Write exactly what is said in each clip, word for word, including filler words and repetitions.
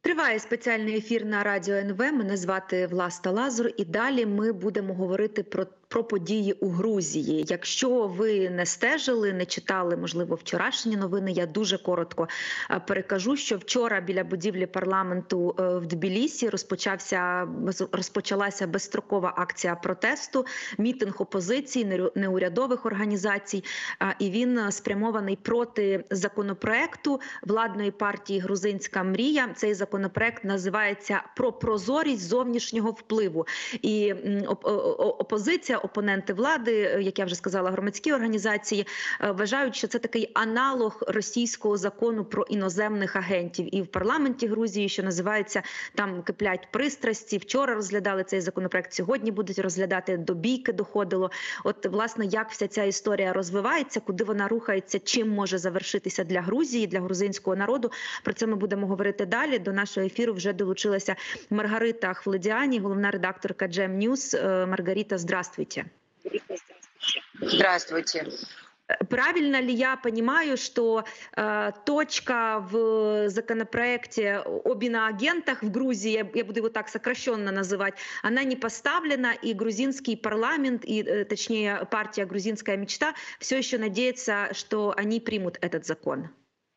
Триває спеціальний ефір на радіо ен ве. Мене звати Власта Лазур, і далі ми будемо говорити про, про події у Грузії. Якщо ви не стежили, не читали, можливо, вчорашні новини, я дуже коротко перекажу, що вчора біля будівлі парламенту в Тбілісі розпочався розпочалася безстрокова акція протесту, мітинг опозиції, неурядових організацій, і він спрямований проти законопроекту владної партії «Грузинська мрія». Цей законопроект називається «Про прозорість зовнішнього впливу». І опозиція, опоненти влади, як я вже сказала, громадські організації, вважають, що це такий аналог російського закону про іноземних агентів. І в парламенті Грузії, що називається, там киплять пристрасті. Вчора розглядали цей законопроект, сьогодні будуть розглядати, до бійки доходило. От, власне, як вся ця історія розвивається, куди вона рухається, чим може завершитися для Грузії, для грузинського народу. Про це ми будемо говорити далі. До нашого ефіру вже долучилася Маргарита Хвледіані, головна редакторка Джем Ньюс. Маргарита, здравствуйте. Здравствуйте. Правильно ли я понимаю, что э, точка в законопроекте об иноагентах в Грузии, я, я буду его так сокращенно называть, она не поставлена, и грузинский парламент, и э, точнее партия «Грузинская мечта» все еще надеется, что они примут этот закон?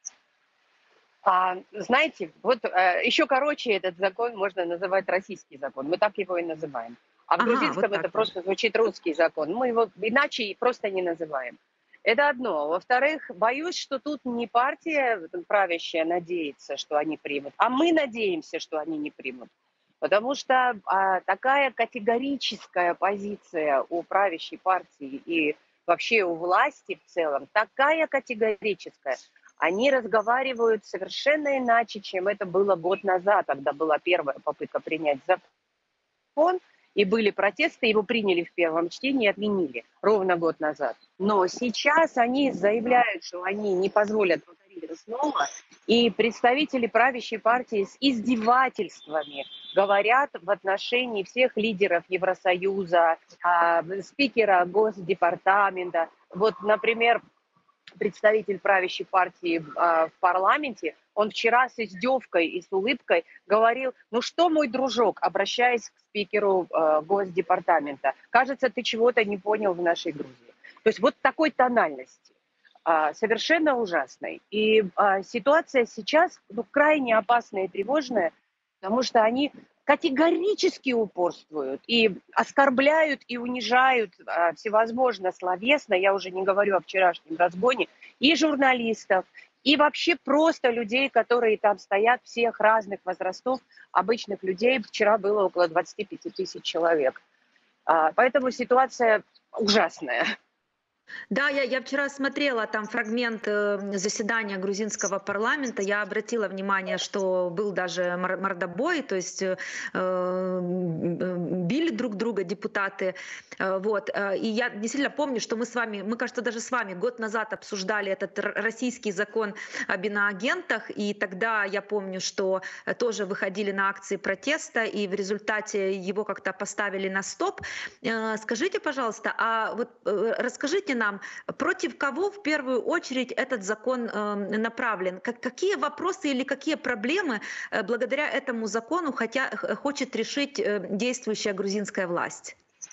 А, знаете, вот а, еще короче этот закон можно называть российский закон. Мы так его и называем. А в ага, грузинском вот это просто звучит русский закон. Мы его иначе просто не называем. Это одно. Во-вторых, боюсь, что тут не партия правящая надеется, что они примут, а мы надеемся, что они не примут. Потому что а, такая категорическая позиция у правящей партии и вообще у власти в целом, такая категорическая. Они разговаривают совершенно иначе, чем это было год назад, когда была первая попытка принять закон, и были протесты, его приняли в первом чтении и отменили ровно год назад. Но сейчас они заявляют, что они не позволят повторить это снова, и представители правящей партии с издевательствами говорят в отношении всех лидеров Евросоюза, спикера Госдепартамента. Вот, например, представитель правящей партии в парламенте, он вчера с издевкой и с улыбкой говорил: ну что, мой дружок, обращаясь к спикеру э, Госдепартамента, кажется, ты чего-то не понял в нашей Грузии. То есть вот такой тональности, э, совершенно ужасной. И э, ситуация сейчас ну, крайне опасная и тревожная, потому что они категорически упорствуют и оскорбляют и унижают а, всевозможно словесно, я уже не говорю о вчерашнем разгоне, и журналистов, и вообще просто людей, которые там стоят, всех разных возрастов, обычных людей. Вчера было около двадцати пяти тысяч человек. А, поэтому ситуация ужасная. Да, я, я вчера смотрела там фрагмент заседания грузинского парламента. Я обратила внимание, что был даже мордобой, то есть э, били друг друга депутаты. Вот. И я действительно помню, что мы с вами, мы, кажется, даже с вами год назад обсуждали этот российский закон об иноагентах. И тогда я помню, что тоже выходили на акции протеста, и в результате его как-то поставили на стоп. Скажите, пожалуйста, а вот расскажите нам, против кого в первую очередь этот закон э, направлен? Как, какие вопросы или какие проблемы э, благодаря этому закону хотя, хочет решить э, действующая грузинская власть?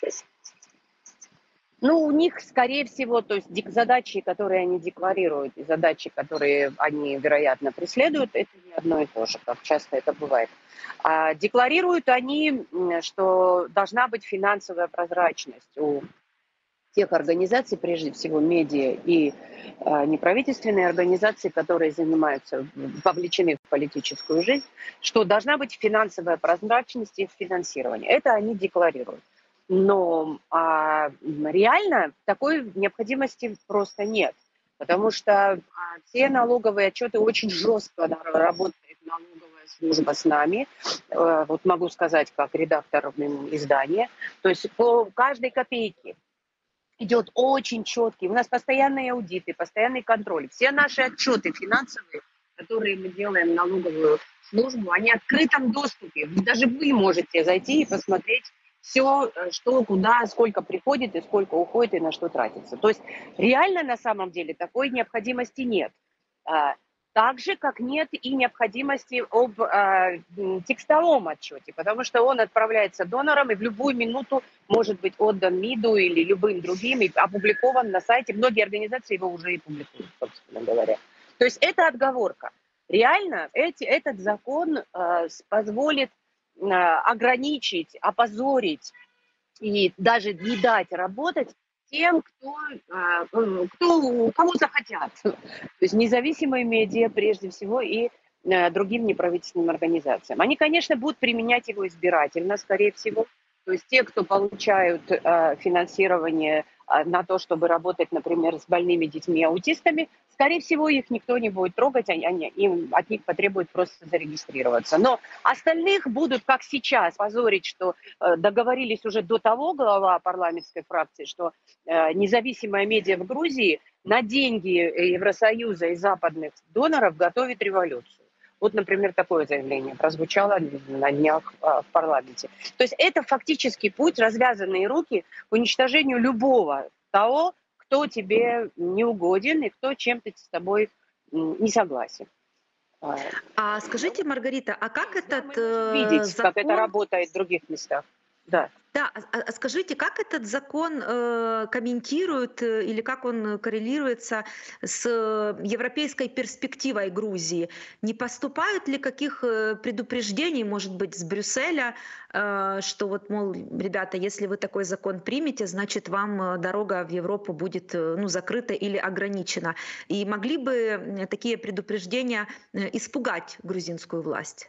Ну, у них, скорее всего, то есть задачи, которые они декларируют, и задачи, которые они, вероятно, преследуют, это не одно и то же, как часто это бывает. А декларируют они, что должна быть финансовая прозрачность у тех организаций, прежде всего медиа и э, неправительственные организации, которые занимаются, вовлечены в политическую жизнь, что должна быть финансовая прозрачность и финансирование. Это они декларируют. Но а, реально такой необходимости просто нет, потому что а, все налоговые отчеты очень жестко работает налоговая служба с нами. Э, вот могу сказать, как редактор издания. То есть по каждой копейке идет очень четкий. У нас постоянные аудиты, постоянный контроль. Все наши отчеты финансовые, которые мы делаем в налоговую службу, они в открытом доступе. Даже вы можете зайти и посмотреть все, что, куда, сколько приходит и сколько уходит и на что тратится. То есть реально на самом деле такой необходимости нет. Так же, как нет и необходимости об э, текстовом отчете, потому что он отправляется донорам и в любую минуту может быть отдан МИДу или любым другим и опубликован на сайте. Многие организации его уже и публикуют, собственно говоря. То есть это отговорка. Реально эти, этот закон э, позволит э, ограничить, опозорить и даже не дать работать тем, кто, кто, кому захотят. То есть независимые медиа прежде всего и другим неправительственным организациям. Они, конечно, будут применять его избирательно, скорее всего. То есть те, кто получают финансирование на то, чтобы работать, например, с больными детьми и аутистами, скорее всего, их никто не будет трогать, они, они, им от них потребуют просто зарегистрироваться. Но остальных будут, как сейчас, позорить, что э, договорились уже до того глава парламентской фракции, что э, независимая медиа в Грузии на деньги Евросоюза и западных доноров готовит революцию. Вот, например, такое заявление прозвучало на днях в парламенте. То есть это фактически путь, развязанные руки к уничтожению любого того, кто тебе не угоден и кто чем-то с тобой не согласен. А скажите, Маргарита, а как этот да, видеть, закон... как это работает в других местах? Да. Да, а, а скажите, как этот закон э, комментирует э, или как он коррелируется с европейской перспективой Грузии? Не поступают ли каких э, предупреждений, может быть, с Брюсселя, э, что вот, мол, ребята, если вы такой закон примете, значит, вам дорога в Европу будет э, ну, закрыта или ограничена? И могли бы такие предупреждения э, испугать грузинскую власть?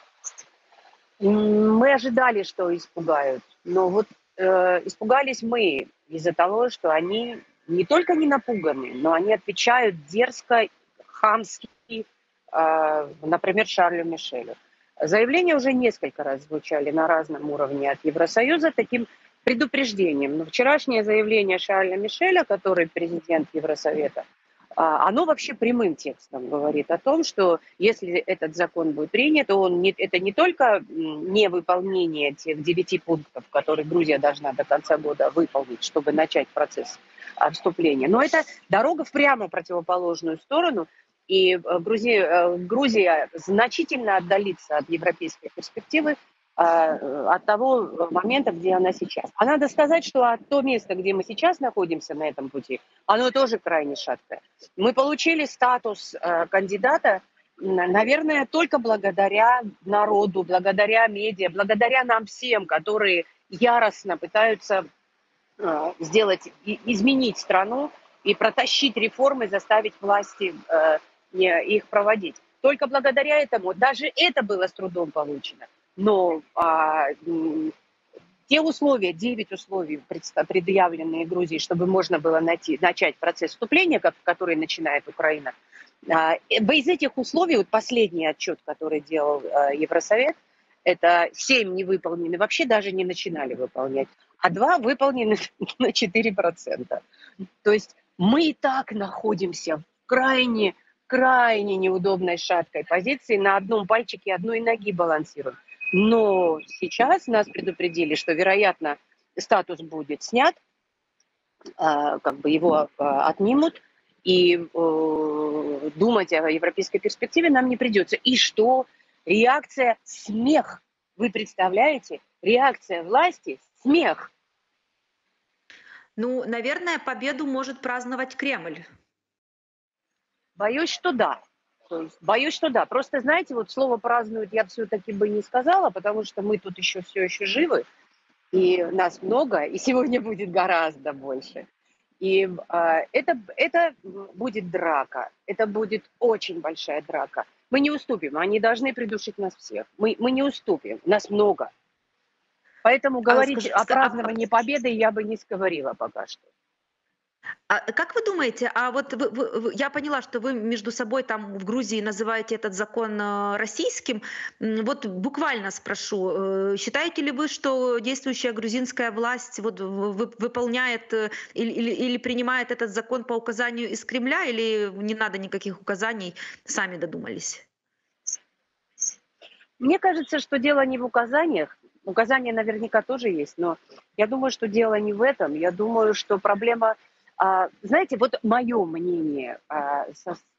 Мы ожидали, что испугают, но вот э, испугались мы из-за того, что они не только не напуганы, но они отвечают дерзко, хамски, э, например, Шарлю Мишелю. Заявления уже несколько раз звучали на разном уровне от Евросоюза таким предупреждением. Но вчерашнее заявление Шарля Мишеля, который президент Евросовета, оно вообще прямым текстом говорит о том, что если этот закон будет принят, то он не, это не только невыполнение тех девяти пунктов, которые Грузия должна до конца года выполнить, чтобы начать процесс вступления, но это дорога в прямо противоположную сторону, и Грузия, Грузия значительно отдалится от европейской перспективы, от того момента, где она сейчас. А надо сказать, что то место, где мы сейчас находимся на этом пути, оно тоже крайне шаткое. Мы получили статус кандидата, наверное, только благодаря народу, благодаря медиа, благодаря нам всем, которые яростно пытаются сделать, изменить страну и протащить реформы, заставить власти их проводить. Только благодаря этому, даже это было с трудом получено. Но а, те условия, девять условий, предъявленные Грузии, чтобы можно было найти, начать процесс вступления, как, который начинает Украина, а, из этих условий, вот последний отчет, который делал а, Евросовет, это семь не выполнены, вообще даже не начинали выполнять, а два выполнены на четыре процента. То есть мы и так находимся в крайне, крайне неудобной шаткой позиции, на одном пальчике одной ноги балансируем. Но сейчас нас предупредили, что, вероятно, статус будет снят, как бы его отнимут, и думать о европейской перспективе нам не придется. И что? Реакция – смех. Вы представляете? Реакция власти – смех. Ну, наверное, победу может праздновать Кремль. Боюсь, что да. То есть, боюсь, что да. Просто, знаете, вот слово «празднуют» я все-таки бы не сказала, потому что мы тут еще все еще живы, и нас много, и сегодня будет гораздо больше. И э, это, это будет драка, это будет очень большая драка. Мы не уступим, они должны придушить нас всех. Мы, мы не уступим, нас много. Поэтому говорить а, скажи, о праздновании а... победы я бы не говорила пока что. А как вы думаете, а вот вы, вы, я поняла, что вы между собой там в Грузии называете этот закон российским. Вот буквально спрошу, считаете ли вы, что действующая грузинская власть вот выполняет или, или, или принимает этот закон по указанию из Кремля, или не надо никаких указаний, сами додумались? Мне кажется, что дело не в указаниях. Указания наверняка тоже есть, но я думаю, что дело не в этом. Я думаю, что проблема... Знаете, вот мое мнение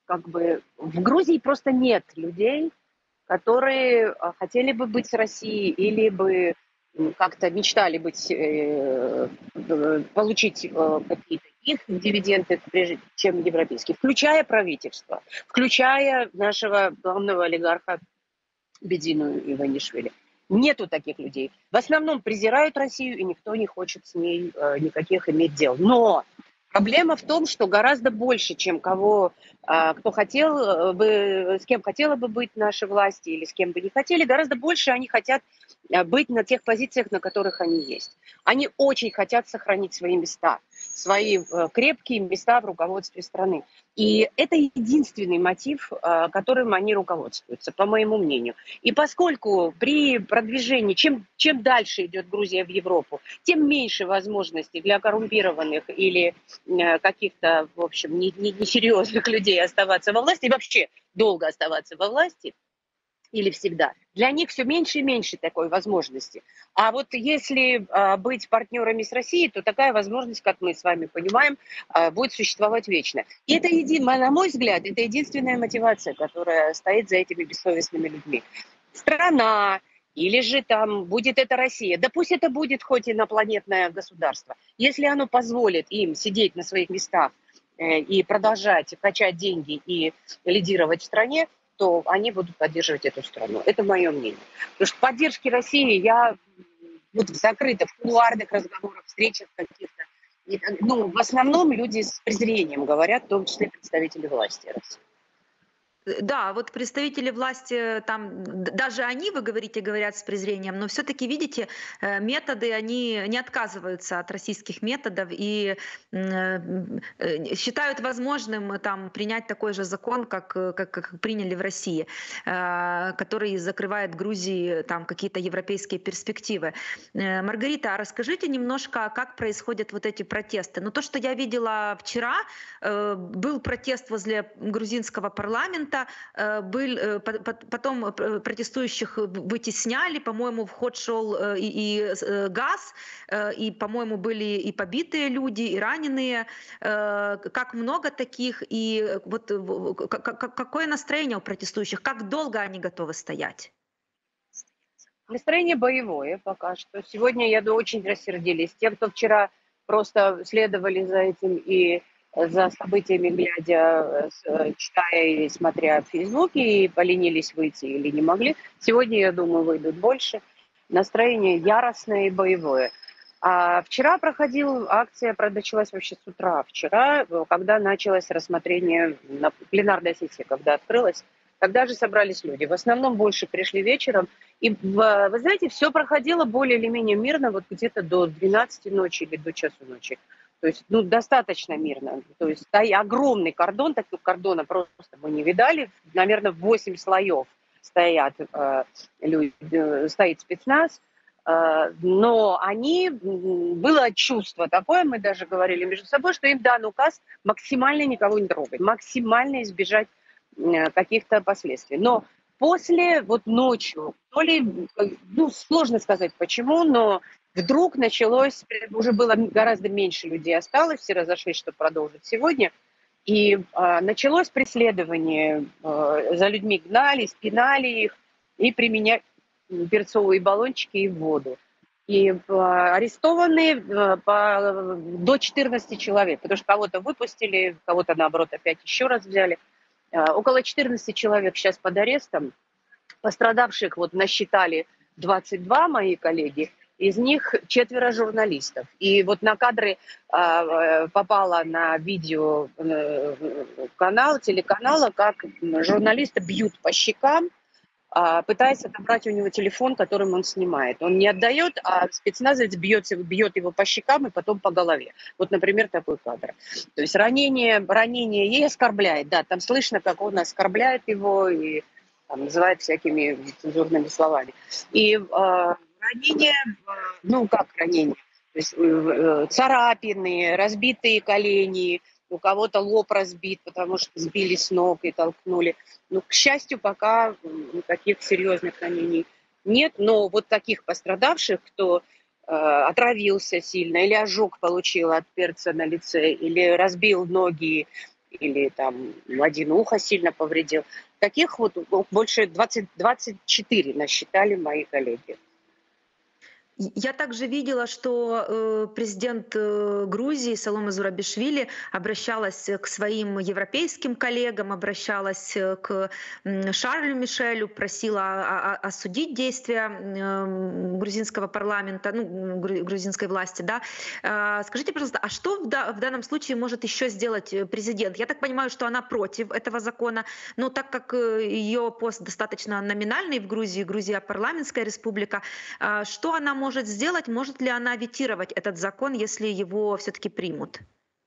как бы в Грузии просто нет людей, которые хотели бы быть с Россией или бы как-то мечтали быть, э, получить э, какие-то их дивиденды, прежде чем европейские, включая правительство, включая нашего главного олигарха Бедину Иванишвили. Нету таких людей. В основном презирают Россию, и никто не хочет с ней э, никаких иметь дел. Но проблема в том, что гораздо больше, чем кого, э, кто хотел бы, с кем хотела бы быть наши власти или с кем бы не хотели, гораздо больше они хотят быть на тех позициях, на которых они есть. Они очень хотят сохранить свои места, свои э, крепкие места в руководстве страны. И это единственный мотив, э, которым они руководствуются, по моему мнению. И поскольку при продвижении, чем, чем дальше идет Грузия в Европу, тем меньше возможностей для коррумпированных или э, каких-то, в общем, несерьезных людей оставаться во власти, и вообще долго оставаться во власти, или всегда. Для них все меньше и меньше такой возможности. А вот если а, быть партнерами с Россией, то такая возможность, как мы с вами понимаем, а, будет существовать вечно. И это, еди... на мой взгляд, это единственная мотивация, которая стоит за этими бессовестными людьми. Страна, или же там будет это Россия, да пусть это будет хоть инопланетное государство. Если оно позволит им сидеть на своих местах э, и продолжать качать деньги и лидировать в стране, то они будут поддерживать эту страну. Это мое мнение. Потому что поддержки России я вот в закрытых, в кулуарных разговорах, встречах каких-то, ну, в основном люди с презрением говорят, в том числе представители власти России. Да, вот представители власти, там, даже они, вы говорите, говорят с презрением, но все-таки, видите, методы, они не отказываются от российских методов и считают возможным там принять такой же закон, как, как, как приняли в России, который закрывает Грузии там какие-то европейские перспективы. Маргарита, а расскажите немножко, как происходят вот эти протесты. Ну, то, что я видела вчера, был протест возле грузинского парламента, был, потом протестующих вытесняли, по-моему, в ход шел и, и газ, и, по-моему, были и побитые люди, и раненые. Как много таких, и вот какое настроение у протестующих, как долго они готовы стоять? Настроение боевое пока что. Сегодня, я думаю, очень рассердились. Те, кто вчера просто следовали за этим и за событиями, глядя, читая и смотря в Фейсбуке, и поленились выйти или не могли. Сегодня, я думаю, выйдут больше. Настроение яростное и боевое. А вчера проходила акция, началась вообще с утра. Вчера, когда началось рассмотрение, на пленарная сессия, когда открылась, тогда же собрались люди. В основном больше пришли вечером. И, вы знаете, все проходило более или менее мирно, вот где-то до двенадцати ночи или до часу ночи. То есть, ну, достаточно мирно. То есть, огромный кордон, такого кордона просто мы не видали. Наверное, восемь слоев стоят, э, люди, стоит спецназ. Э, но они, было чувство такое, мы даже говорили между собой, что им дан указ максимально никого не трогать, максимально избежать э, каких-то последствий. Но после, вот ночью, то ли, ну, сложно сказать почему, но вдруг началось, уже было гораздо меньше людей осталось, все разошлись, чтобы продолжить сегодня, и э, началось преследование, э, за людьми гнались, пинали их и применяли перцовые баллончики и воду. И э, арестованы э, по, до четырнадцати человек, потому что кого-то выпустили, кого-то, наоборот, опять еще раз взяли. Э, около четырнадцати человек сейчас под арестом. Пострадавших вот насчитали двадцать два мои коллеги, из них четверо журналистов. И вот на кадры э, попало на видео э, канал, телеканала, как журналиста бьют по щекам, э, пытаясь отобрать у него телефон, которым он снимает. Он не отдает, а спецназовец бьет, бьет его по щекам и потом по голове. Вот, например, такой кадр. То есть ранение, ранение ей оскорбляет, да, там слышно, как он оскорбляет его и там, называет всякими цензурными словами. И э, ранения, ну как ранения, то есть э, царапины, разбитые колени, у кого-то лоб разбит, потому что сбили с ног и толкнули. Ну, к счастью, пока никаких серьезных ранений нет, но вот таких пострадавших, кто э, отравился сильно или ожог получил от перца на лице, или разбил ноги, или там один ухо сильно повредил. Таких вот больше двадцати, двадцати четырёх насчитали мои коллеги. Я также видела, что э, президент э, Грузии Саломе Зурабишвили обращалась к своим европейским коллегам, обращалась к м, Шарлю Мишелю, просила о- о- осудить действия э, грузинского парламента, ну, гру- грузинской власти. Да? А, скажите, пожалуйста, а что в, да- в данном случае может еще сделать президент? Я так понимаю, что она против этого закона, но так как э, ее пост достаточно номинальный в Грузии, Грузия парламентская республика, а что она может сделать? Может ли она ветировать этот закон, если его все-таки примут?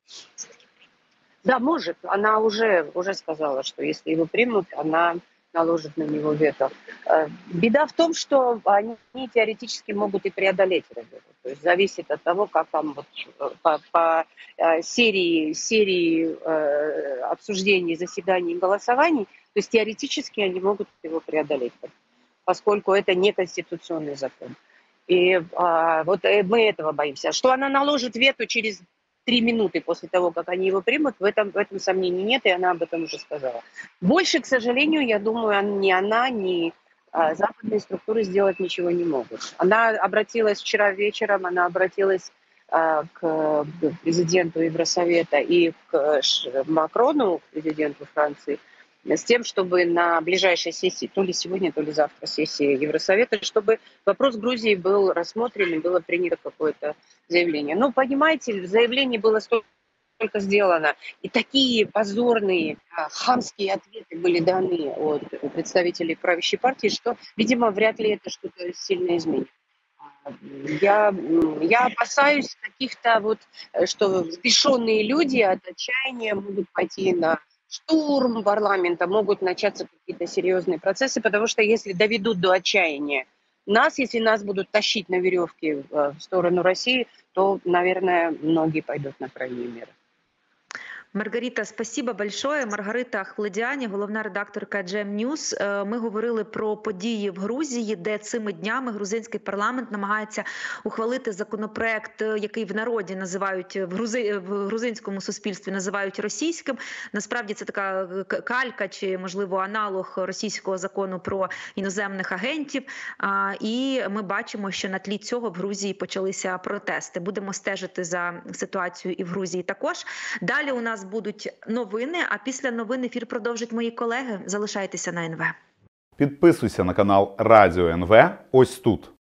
Да, может. Она уже, уже сказала, что если его примут, она наложит на него вето. Э, Беда в том, что они теоретически могут и преодолеть это вето. То есть зависит от того, как там вот э, по, по э, серии, серии э, обсуждений, заседаний и голосований, то есть теоретически они могут его преодолеть, поскольку это не конституционный закон. И а, вот э, мы этого боимся. Что она наложит вето через три минуты после того, как они его примут, в этом, в этом сомнений нет, и она об этом уже сказала. Больше, к сожалению, я думаю, ни она, ни а, западные структуры сделать ничего не могут. Она обратилась вчера вечером, она обратилась а, к президенту Евросовета и к Макрону, президенту Франции, с тем, чтобы на ближайшей сессии, то ли сегодня, то ли завтра сессии Евросовета, чтобы вопрос Грузии был рассмотрен и было принято какое-то заявление. Ну, понимаете, заявление было столько сделано, и такие позорные, хамские ответы были даны от представителей правящей партии, что, видимо, вряд ли это что-то сильно изменит. Я, я опасаюсь каких-то вот, что взбешенные люди от отчаяния могут пойти на штурм парламента, могут начаться какие-то серьезные процессы, потому что если доведут до отчаяния нас, если нас будут тащить на веревке в сторону России, то, наверное, многие пойдут на крайние меры. Маргарита, спасибо большое. Маргарита Хледяні, головна редакторка Джем News. Ми говорили про події в Грузії, де цими днями грузинський парламент намагається ухвалити законопроект, який в народі називають, в, грузи, в грузинському суспільстві називають російським. Насправді це така калька чи, можливо, аналог російського закону про іноземних агентів. І ми бачимо, що на тлі цього в Грузії почалися протести. Будемо стежити за ситуацією і в Грузії також. Далі у нас будуть новини, а після новин ефір продовжать мої колеги. Залишайтеся на ен ве. Підписуйся на канал Радіо ен ве ось тут.